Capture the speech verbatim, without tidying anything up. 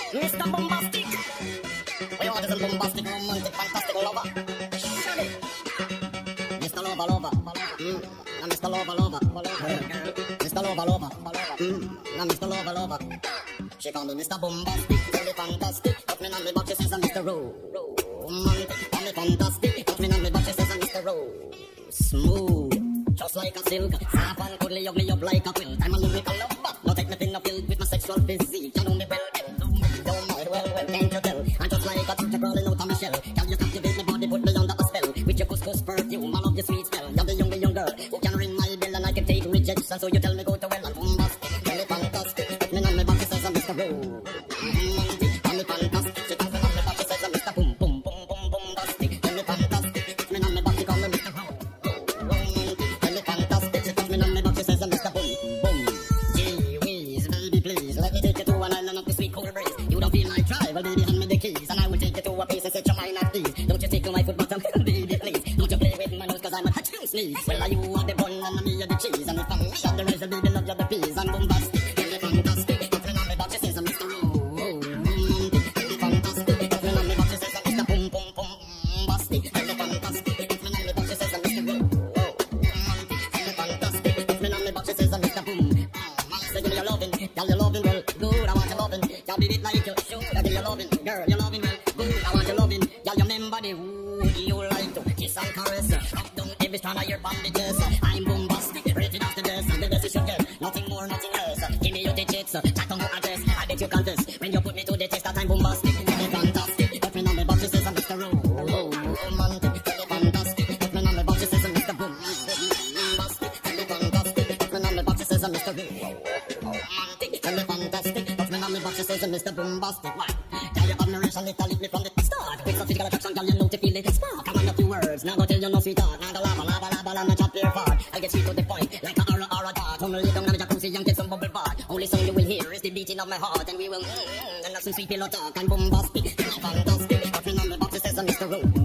Mister Boombastic. What you want is a bombastic, romantic, fantastic lover. Shaggy. Mister Lover, lover. Mm. Now Mister Lover, lover. Mister Lover, lover. Mm. Now Mister Lover, lover. She call me Mister Boombastic, really fantastic. Put me on the box, she says I'm Mister Romantic. Call me fantastic. Put me on the box, she says I'm Mister Ro. Smooth, just like a silk. Snap and cuddly, hug me up like a quilt. I'm a lyrical lover. Now take me thing up filled with my sexual physique. You know me well, well, do me, don't know, well, well, can't you tell? I'm just like a teacher crawling out of my shell. Can you captivate my body, put me under a spell? With your couscous perfume, I love your sweet smell. You're the young, young girl who can ring my bell and I can take rejection. So you tell me go to well and bombastic, really fantastic. Put me on my back, she says I'm Mister Romantic. Call me fantastic, she calls me on my back, she says I'm Mister Boom, boom, boom, boom, bombastic. Call me fantastic, put me on my back, she calls me Mister Romantic. Call me fantastic, she calls me on my back, she says I'm Mister Boom, boom. Gee whiz, baby please, let me take you to an island of the sweet cool breeze. You don't feel like travel, baby, hand me the keys, and I will take you to a place and set your mind at ease. Don't you take to my foot bottom, baby please. Don't you play with my nose, cause I'm a hot you sneeze. Well, are you are the bun and me are the cheese, and if I'm me are the rest, baby, love you the peas. I'm bombastic, really fantastic. Put me on my back, she says I'm Mister Romantic. Really fantastic. Put me on my back, she says I'm Mister Boom, boom, boom, bombastic. Really fantastic. Put me on my back, she says I'm Mister Romantic. Really fantastic. Put me on my back, she says I'm Mister Boom. Say give me your loving, girl, your loving, well, good, I want your loving. Y'all beat it like you should, girl, give your loving, girl, your loving, well, good, I want your loving. Y'all remember the who you like to kiss and caress. Rock down every strand of your bandages. I'm bombastic, rated after this, and the best you should get. Nothing more, nothing less. Give me your digits, chat on your address. I bet you contest when you put me to the test that I'm bombastic. Really fantastic, put me on the box, she says I'm Mister Romantic. Really fantastic, put me on the box, she says I'm Mister Bombastic. Really fantastic, put me on the box, she says I'm Mister Romantic. Really fantastic, put me on the box, she says I'm Mister Boombastic. Why? Tell your admiration, little leave me from the start. Quick physical attraction, girl, you know to feel it spark. Come on, a few words, now go tell you no sweetheart. Now go lava, lava, lava, lava, chop your fart. I get straight to the point, like a aura, aura dart. Only lay down on the jacuzzi and get some bubble bath. Only song you will hear is the beating of my heart, and we will mmm, and have some sweet pillow talk and bombastic. Fantastic, put me on the box, it says I'm Mister Ro.